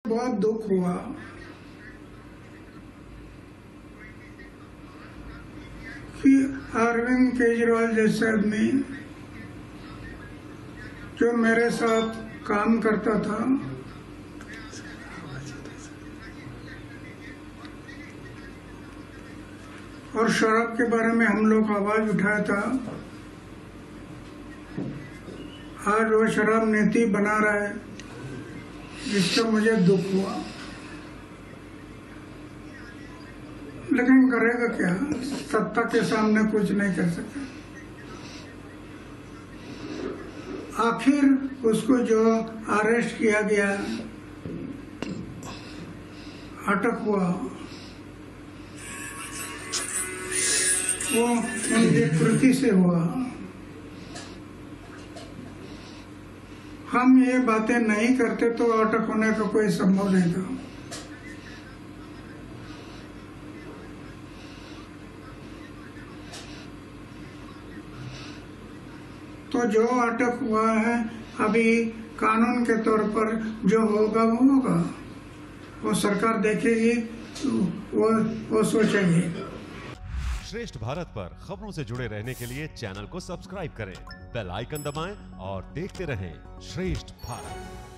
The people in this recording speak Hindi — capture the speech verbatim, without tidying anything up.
बहुत दुख हुआ कि अरविंद केजरीवाल जैसे आदमी जो मेरे साथ काम करता था और शराब के बारे में हम लोग आवाज उठाया था, आज वो शराब नीति बना रहा है, जिससे मुझे दुख हुआ। लेकिन करेगा क्या, सत्ता के सामने कुछ नहीं कर सकता। आखिर उसको जो अरेस्ट किया गया, अटक हुआ, वो उनकी कृति से हुआ। हम ये बातें नहीं करते तो अटक होने का कोई संभव नहीं था। तो जो अटक हुआ है, अभी कानून के तौर पर जो होगा वो होगा, वो सरकार देखेगी, वो वो सोचेगी। श्रेष्ठ भारत पर खबरों से जुड़े रहने के लिए चैनल को सब्सक्राइब करें, बेल आइकन दबाएं और देखते रहें श्रेष्ठ भारत।